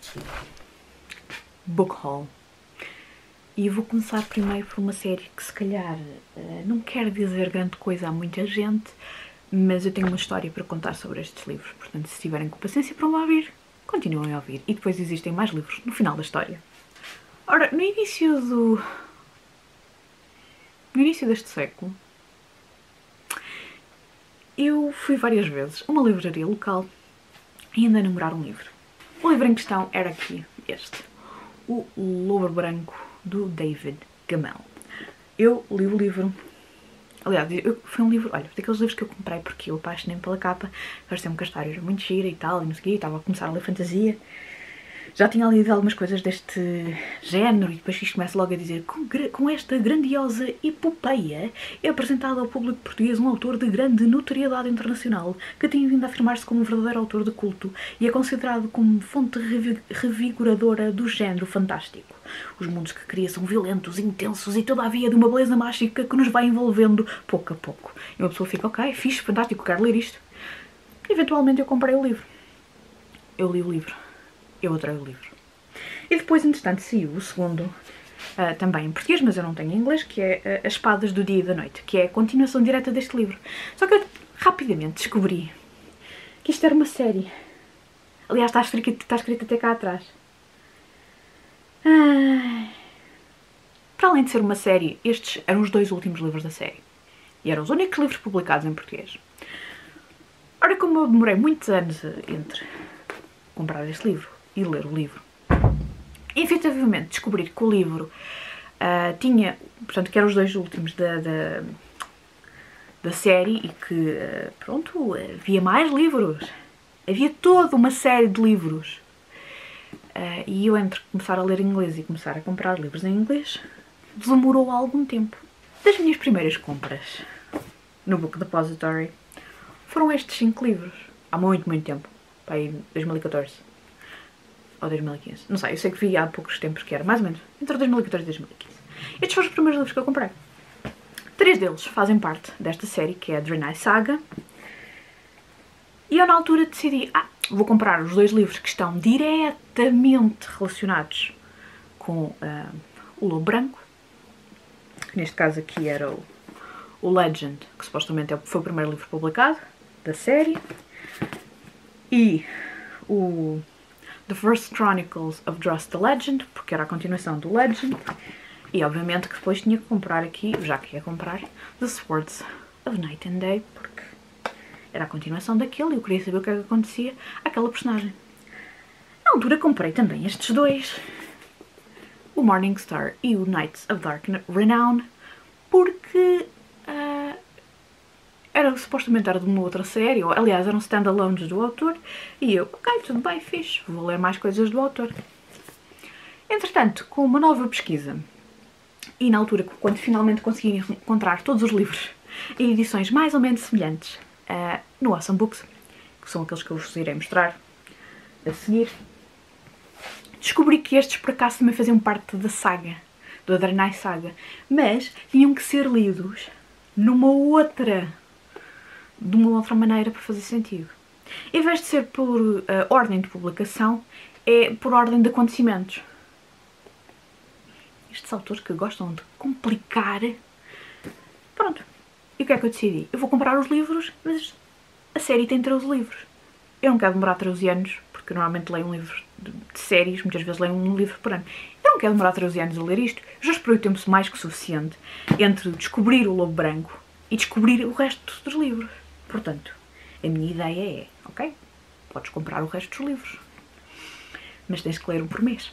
Book Haul. E vou começar primeiro por uma série que se calhar não quer dizer grande coisa a muita gente, mas eu tenho uma história para contar sobre estes livros, portanto se tiverem com paciência para me ouvir, continuem a ouvir. E depois existem mais livros no final da história. Ora, no início deste século, eu fui várias vezes a uma livraria local e andei a namorar um livro. O livro em questão era aqui, este. O Lobo Branco, do David Gemmell. Eu li o livro, aliás, foi um livro, olha, daqueles livros que eu comprei porque eu apaixonei-me pela capa, pareceu-me que a história era muito gira e tal, e não sei o quê, estava a começar a ler fantasia. Já tinha lido algumas coisas deste género e depois isto começa logo a dizer com esta grandiosa epopeia é apresentado ao público português um autor de grande notoriedade internacional que tem vindo a afirmar-se como um verdadeiro autor de culto e é considerado como fonte revigoradora do género fantástico. Os mundos que cria são violentos, intensos e todavia de uma beleza mágica que nos vai envolvendo pouco a pouco. E uma pessoa fica, ok, fixe, fantástico, quero ler isto. Eventualmente eu comprei o livro. Eu li o livro. Eu adorei o livro. E depois, entretanto, saiu o segundo, também em português, mas eu não tenho em inglês, que é As Espadas do Dia e da Noite, que é a continuação direta deste livro. Só que eu rapidamente descobri que isto era uma série. Aliás, está escrito até cá atrás. Para além de ser uma série, estes eram os dois últimos livros da série. E eram os únicos livros publicados em português. Ora, como eu demorei muitos anos entre comprar este livro e ler o livro, e efetivamente descobrir que o livro tinha, portanto, que eram os dois últimos da série e que, pronto, havia mais livros. Havia toda uma série de livros. E eu, entre começar a ler em inglês e começar a comprar livros em inglês, demorou algum tempo. Das minhas primeiras compras no Book Depository foram estes 5 livros. Há muito, muito tempo. Para aí 2014. Ou 2015. Não sei, eu sei que vi há poucos tempos que era, mais ou menos, entre 2014 e 2015. Estes foram os primeiros livros que eu comprei. 3 deles fazem parte desta série, que é a Draenei Saga. E eu na altura decidi, vou comprar os 2 livros que estão diretamente relacionados com o Lobo Branco. Neste caso aqui era o Legend, que supostamente foi o primeiro livro publicado da série. E o The First Chronicles of Drast the Legend, porque era a continuação do Legend. E obviamente que depois tinha que comprar aqui, já que ia comprar, The Swords of Night and Day, porque era a continuação daquele e eu queria saber o que é que acontecia àquela personagem. Na altura comprei também estes 2, o Morning Star e o Knights of Dark Renown, porque supostamente era de uma outra série, ou aliás eram standalones do autor, e eu, ok, tudo bem, fixe, vou ler mais coisas do autor. Entretanto, com uma nova pesquisa, e na altura, quando finalmente consegui encontrar todos os livros em edições mais ou menos semelhantes no Awesome Books, que são aqueles que eu vos irei mostrar a seguir, descobri que estes por acaso também faziam parte da saga, da Draenei Saga, mas tinham que ser lidos de uma outra maneira para fazer sentido. Em vez de ser por ordem de publicação, é por ordem de acontecimentos. Estes autores que gostam de complicar. Pronto. E o que é que eu decidi? Eu vou comprar os livros, mas a série tem 13 livros. Eu não quero demorar 13 anos, porque eu normalmente leio um livro de séries, muitas vezes leio um livro por ano. Eu não quero demorar 13 anos a ler isto. Eu já esperei o tempo mais que suficiente entre descobrir o Lobo Branco e descobrir o resto dos livros. Portanto, a minha ideia é, ok, podes comprar o resto dos livros, mas tens que ler um por mês.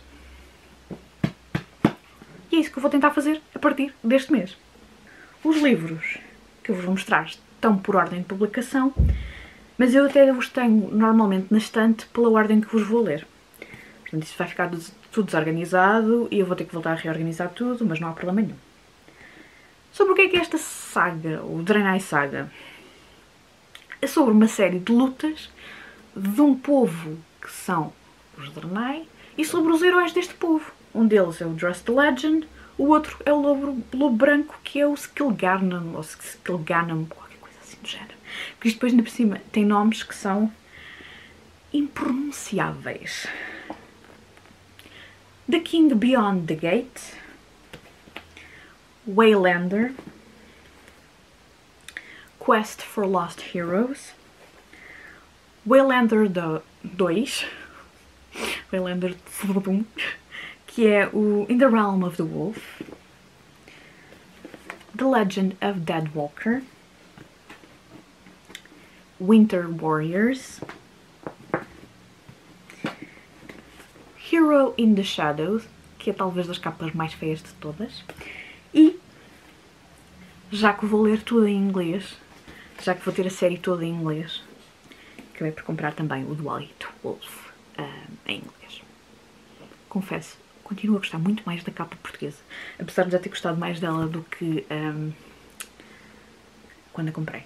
E é isso que eu vou tentar fazer a partir deste mês. Os livros que eu vos vou mostrar estão por ordem de publicação, mas eu até os tenho normalmente na estante pela ordem que vos vou ler. Portanto, isso vai ficar tudo desorganizado e eu vou ter que voltar a reorganizar tudo, mas não há problema nenhum. Sobre o que é esta saga, o Draenei Saga? É sobre uma série de lutas de um povo que são os Draenei e sobre os heróis deste povo. Um deles é o Drast the Legend, o outro é o Lobo Branco, que é o Skilgarnam, ou Skilganam, qualquer coisa assim do género. Porque isto depois, ainda por cima, tem nomes que são impronunciáveis. The King Beyond the Gate, Waylander, Quest for Lost Heroes, Waylander 2, Waylander 1, que é o In the Realm of the Wolf, The Legend of Deadwalker, Winter Warriors, Hero in the Shadows, que é talvez das capas mais feias de todas, e, já que vou ler tudo em inglês, já que vou ter a série toda em inglês, acabei por comprar também o do White Wolf em inglês. Confesso, continuo a gostar muito mais da capa portuguesa, apesar de já ter gostado mais dela do que quando a comprei.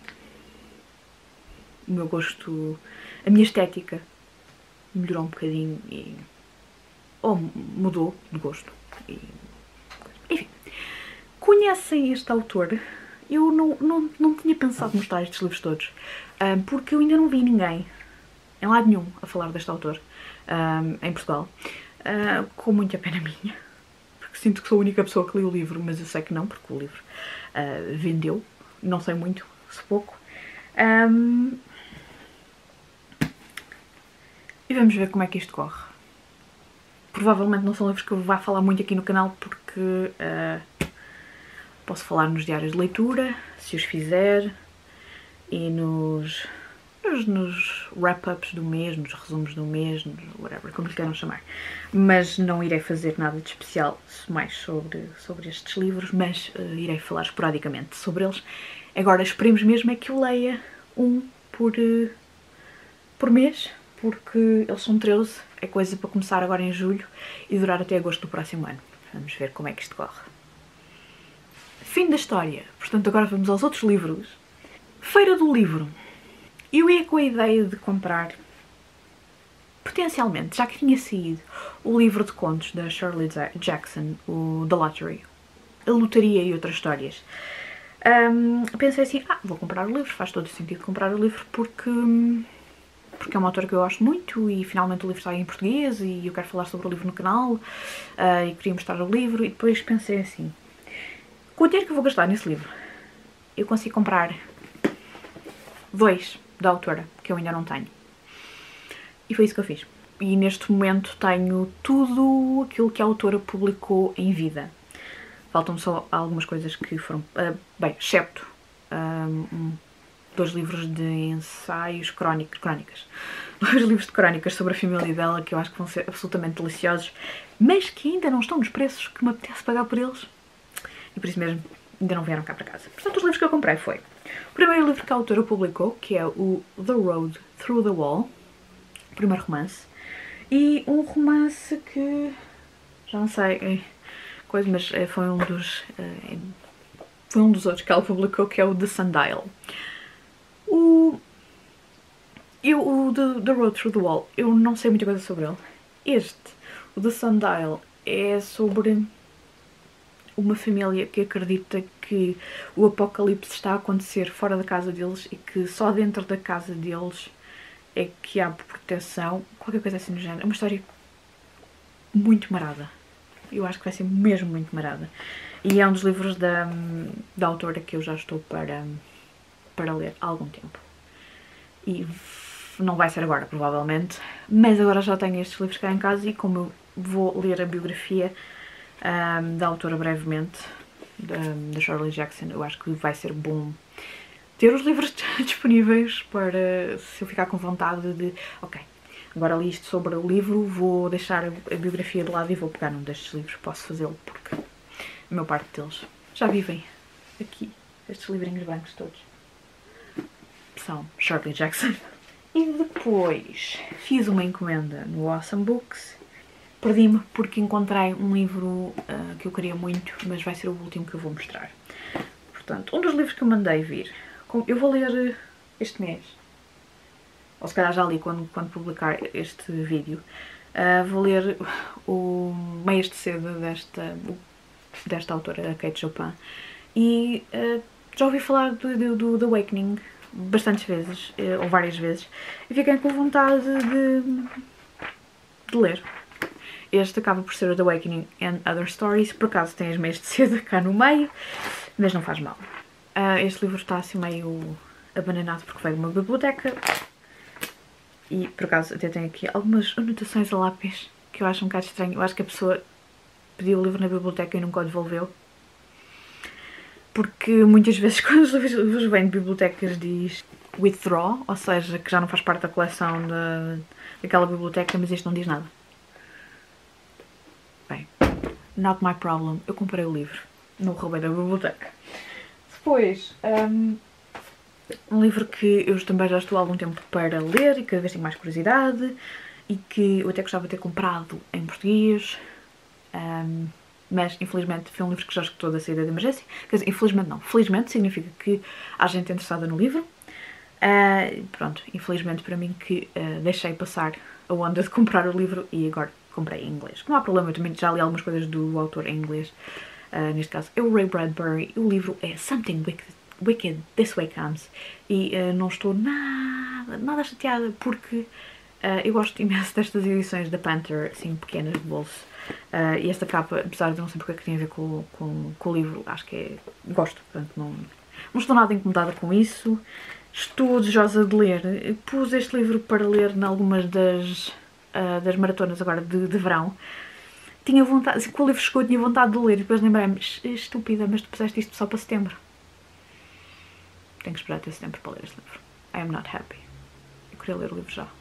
O meu gosto, a minha estética melhorou um bocadinho e... ou mudou de gosto. E, enfim, conhecem este autor? Eu não tinha pensado mostrar estes livros todos, porque eu ainda não vi ninguém, em lado nenhum, a falar deste autor em Portugal, com muita pena minha, porque sinto que sou a única pessoa que li o livro, mas eu sei que não, porque o livro vendeu, não sei muito, se pouco. E vamos ver como é que isto corre. Provavelmente não são livros que eu vá falar muito aqui no canal, porque posso falar nos diários de leitura, se os fizer, e nos wrap-ups do mês, nos resumos do mês, whatever, como lhe queiram chamar. Mas não irei fazer nada de especial mais sobre estes livros, mas irei falar esporadicamente sobre eles. Agora esperemos mesmo é que eu leia um por mês, porque eles são 13, é coisa para começar agora em julho e durar até agosto do próximo ano. Vamos ver como é que isto corre. Fim da história. Portanto, agora vamos aos outros livros. Feira do Livro. Eu ia com a ideia de comprar, potencialmente, já que tinha saído o livro de contos da Shirley Jackson, o The Lottery, a lotaria e outras histórias. Pensei assim, vou comprar o livro, faz todo o sentido comprar o livro porque é uma autora que eu gosto muito e finalmente o livro está em português e eu quero falar sobre o livro no canal e queria mostrar o livro. E depois pensei assim, com o dinheiro que eu vou gastar nesse livro, eu consigo comprar 2 da autora, que eu ainda não tenho. E foi isso que eu fiz. E neste momento tenho tudo aquilo que a autora publicou em vida. Faltam-me só algumas coisas que foram... bem, excepto 2 livros de ensaios, crónicas. 2 livros de crónicas sobre a família dela, que eu acho que vão ser absolutamente deliciosos, mas que ainda não estão nos preços que me apetece pagar por eles. E por isso mesmo ainda não vieram cá para casa. Portanto, os livros que eu comprei foi o primeiro livro que a autora publicou, que é o The Road Through the Wall, o primeiro romance, e um romance que já não sei coisa, mas foi um dos outros que ela publicou, que é o The Sundial. O The Road Through the Wall, eu não sei muita coisa sobre ele. O The Sundial, é sobre uma família que acredita que o apocalipse está a acontecer fora da casa deles e que só dentro da casa deles é que há proteção, qualquer coisa assim do género. É uma história muito marada. Eu acho que vai ser mesmo muito marada. E é um dos livros da autora que eu já estou para ler há algum tempo. E não vai ser agora, provavelmente, mas agora já tenho estes livros cá em casa e como eu vou ler a biografia da autora brevemente, da Shirley Jackson, eu acho que vai ser bom ter os livros disponíveis para, se eu ficar com vontade de, ok, agora li isto sobre o livro, vou deixar a biografia de lado e vou pegar num destes livros, posso fazê-lo, porque a maior parte deles já vivem aqui, estes livrinhos brancos todos são Shirley Jackson. E depois fiz uma encomenda no Awesome Books. Perdi-me porque encontrei um livro que eu queria muito, mas vai ser o último que eu vou mostrar. Portanto, um dos livros que eu mandei vir, eu vou ler este mês, ou se calhar já li quando publicar este vídeo, vou ler o Meias de Seda desta autora, a Kate Chopin, e já ouvi falar do The Awakening bastantes vezes, ou várias vezes, e fiquei com vontade de ler. este acaba por ser o The Awakening and Other Stories, por acaso tem as meias de seda cá no meio, mas não faz mal. Este livro está assim meio abandonado porque veio de uma biblioteca e por acaso até tem aqui algumas anotações a lápis que eu acho um bocado estranho. Eu acho que a pessoa pediu o livro na biblioteca e nunca o devolveu. Porque muitas vezes quando os livros vêm de bibliotecas diz withdraw, ou seja, que já não faz parte da coleção daquela biblioteca, mas isto não diz nada. Bem, not my problem. Eu comprei o livro, não o roubei da biblioteca. Depois, um livro que eu também já estou há algum tempo para ler e cada vez tenho mais curiosidade e que eu até gostava de ter comprado em português, mas infelizmente foi um livro que já escutou da saída de emergência. Quer dizer, infelizmente não, felizmente significa que há gente interessada no livro. Pronto, infelizmente para mim que deixei passar a onda de comprar o livro e agora comprei em inglês. Não há problema, eu também já li algumas coisas do autor em inglês. Neste caso é o Ray Bradbury. O livro é Something Wicked This Way Comes e não estou nada chateada porque eu gosto imenso destas edições da Panther, assim, pequenas de bolso. E esta capa, apesar de não saber o que é que tem a ver com o livro, acho que é... gosto, portanto não estou nada incomodada com isso. Estou desejosa de ler. Pus este livro para ler em algumas das maratonas agora de verão. Tinha vontade, assim, quando o livro chegou, tinha vontade de ler e depois lembrei-me, estúpida, mas tu puseste isto só para setembro. Tenho que esperar até setembro para ler este livro. I am not happy. Eu queria ler o livro já.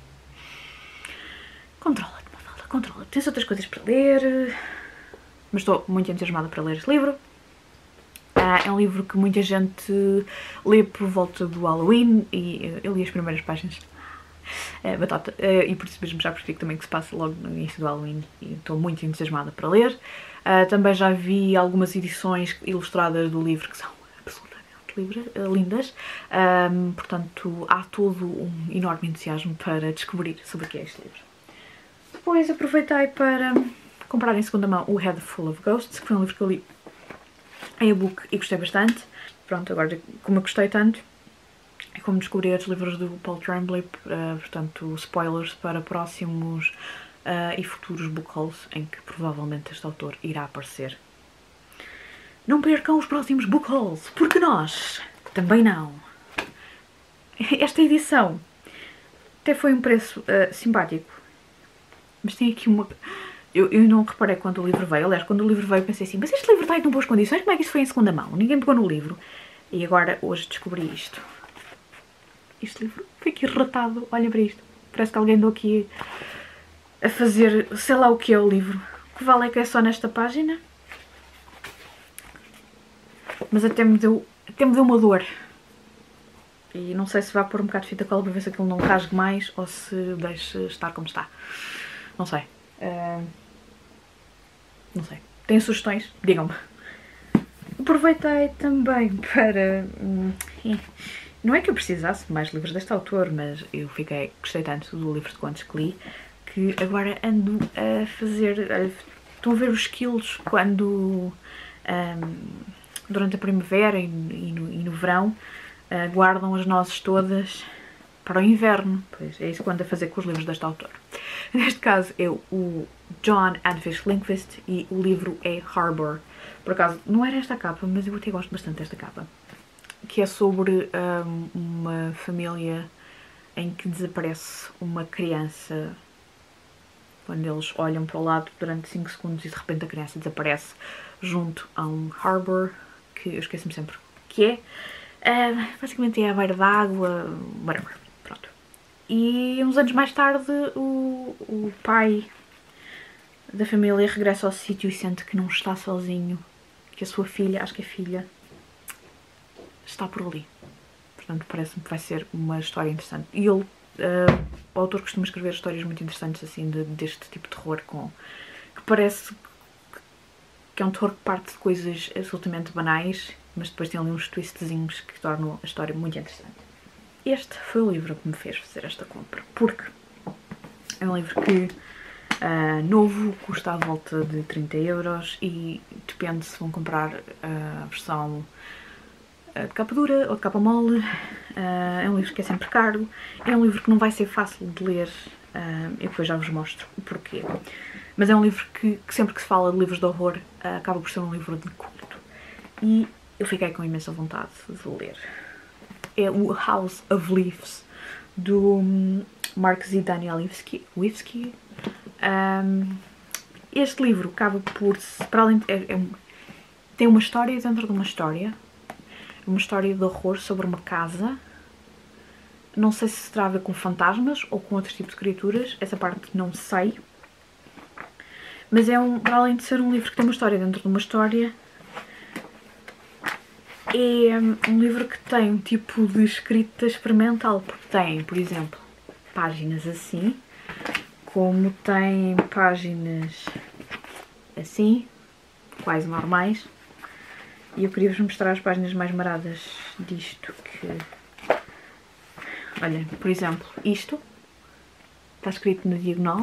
Controla-te, Mafalda, controla-te. Tens outras coisas para ler, mas estou muito entusiasmada para ler este livro. É um livro que muita gente lê por volta do Halloween e eu li as primeiras páginas. Batata. E por isso mesmo já percebi também que se passa logo no início do Halloween e estou muito entusiasmada para ler. Também já vi algumas edições ilustradas do livro que são absolutamente lindas. Portanto, há todo um enorme entusiasmo para descobrir sobre o que é este livro. Depois aproveitei para comprar em segunda mão o Head Full of Ghosts, que foi um livro que eu li em e-book e gostei bastante. Pronto, agora como eu gostei tanto, é como descobrir os livros do Paul Tremblay, portanto spoilers para próximos e futuros book hauls em que provavelmente este autor irá aparecer. Não percam os próximos book hauls, porque nós também não. Esta edição até foi um preço simpático, mas tem aqui uma... Eu não reparei quando o livro veio. Aliás, quando o livro veio pensei assim, mas este livro está em tão boas condições, como é que isto foi em segunda mão? Ninguém pegou no livro. E agora, hoje, descobri isto. Este livro foi aqui relatado. Olha para isto. Parece que alguém andou aqui a fazer, sei lá o que é o livro. Que vale é que é só nesta página. Mas até me deu uma dor. E não sei se vai pôr um bocado de fita cola para ver se aquilo não rasgue mais ou se deixe estar como está. Não sei. Não sei. Têm sugestões? Digam-me. Aproveitei também para... Não é que eu precisasse de mais livros deste autor, mas eu gostei tanto do livro de contos que li, que agora ando a fazer... Estão a ver os quilos quando... durante a primavera e no verão, guardam as nozes todas para o inverno. Pois é isso que ando a fazer com os livros deste autor. Neste caso é o John Advish Lindqvist e o livro é Harbor. Por acaso, não era esta capa, mas eu até gosto bastante desta capa. Que é sobre uma família em que desaparece uma criança quando eles olham para o lado durante 5 segundos e de repente a criança desaparece junto a um harbor, que eu esqueço-me sempre o que é. Basicamente é a beira d'água, whatever. Pronto. E uns anos mais tarde o pai da família regressa ao sítio e sente que não está sozinho, que a sua filha, acho que a filha, está por ali. Portanto, parece-me que vai ser uma história interessante. E ele, o autor costuma escrever histórias muito interessantes assim deste tipo de terror, que parece que é um terror que parte de coisas absolutamente banais, mas depois tem ali uns twistzinhos que tornam a história muito interessante. Este foi o livro que me fez fazer esta compra, porque é um livro que novo, custa à volta de 30 € e depende se vão comprar a versão de capa dura ou de capa mole. É um livro que é sempre caro, é um livro que não vai ser fácil de ler e depois já vos mostro o porquê. mas é um livro que sempre que se fala de livros de horror acaba por ser um livro de culto. E eu fiquei com imensa vontade de ler. É o House of Leaves, do Mark Z. Danielewski. Este livro acaba por, para além tem uma história dentro de uma história de horror sobre uma casa. Não sei se terá a ver com fantasmas ou com outro tipo de criaturas, essa parte não sei. Mas para além de ser um livro que tem uma história dentro de uma história, é um livro que tem um tipo de escrita experimental, porque tem, por exemplo, páginas assim, como tem páginas assim, quase normais. E eu queria-vos mostrar as páginas mais maradas disto, que... Olhem, por exemplo, isto está escrito na diagonal.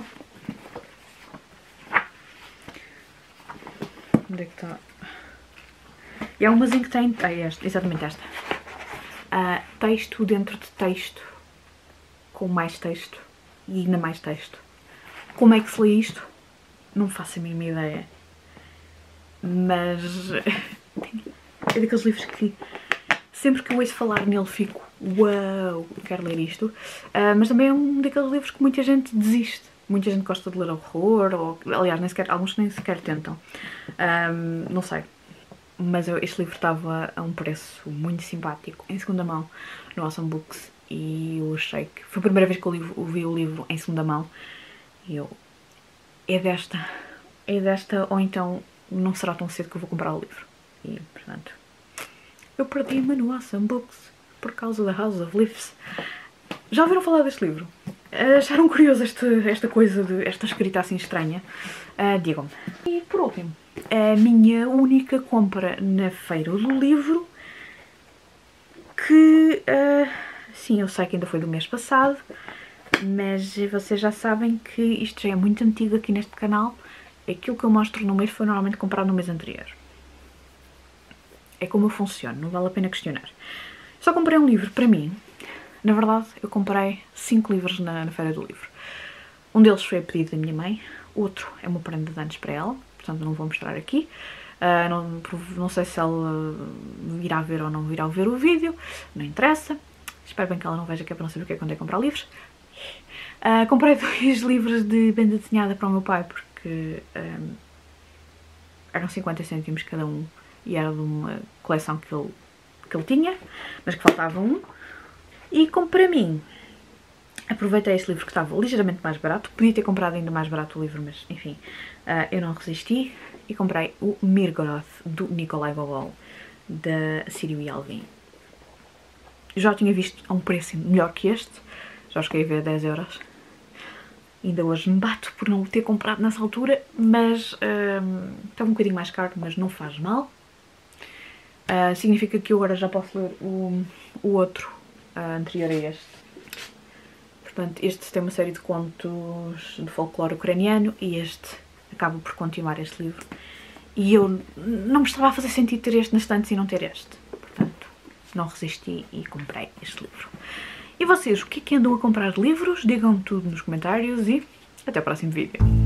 Onde é que está? E há umas em que tem... exatamente esta. Texto dentro de texto, com mais texto e ainda mais texto. Como é que se lê isto? Não faço a mínima ideia. Mas é daqueles livros que sempre que eu ouço falar nele fico, uau, eu quero ler isto. Mas também é um daqueles livros que muita gente desiste. Muita gente gosta de ler horror, ou aliás, alguns nem sequer tentam. Não sei. Mas este livro estava a um preço muito simpático, em segunda mão, no Awesome Books. E eu achei que... Foi a primeira vez que eu vi o livro em segunda mão. E eu... É desta, ou então não será tão cedo que eu vou comprar o livro. E, portanto... Eu perdi-me no Awesome Books por causa da House of Leaves. Já ouviram falar deste livro? Acharam curioso esta coisa, esta escrita assim estranha? Digam-me. E por último, a minha única compra na feira do livro, que, sim, eu sei que ainda foi do mês passado, mas vocês já sabem que isto já é muito antigo aqui neste canal. Aquilo que eu mostro no mês foi normalmente comprado no mês anterior. É como eu funciono, não vale a pena questionar. Só comprei um livro para mim. Na verdade, eu comprei 5 livros na feira do livro. Um deles foi a pedido da minha mãe, outro é uma prenda de anos para ela, portanto não vou mostrar aqui. Não sei se ela irá ver ou não virá ver o vídeo, não interessa. Espero bem que ela não veja, que é para não saber o que é que andei a comprar livros. Comprei 2 livros de banda desenhada para o meu pai, porque eram 50 cêntimos cada um e era de uma coleção que ele tinha, mas que faltava um. E como para mim, aproveitei este livro que estava ligeiramente mais barato. Podia ter comprado ainda mais barato o livro, mas enfim, eu não resisti e comprei o Mirgoroth, do Nikolai Gogol, da Sírio e Alvim. Já o tinha visto a um preço melhor que este, já os cheguei a ver 10 euros. Ainda hoje me bato por não o ter comprado nessa altura, mas estava um bocadinho mais caro, mas não faz mal. Significa que eu agora já posso ler o outro anterior a este. Portanto, este tem uma série de contos de folclore ucraniano e este acaba por continuar este livro. E eu não me estava a fazer sentido ter este na estante e não ter este. Portanto, não resisti e comprei este livro. E vocês, o que é que andam a comprar de livros? Digam-me tudo nos comentários e até o próximo vídeo.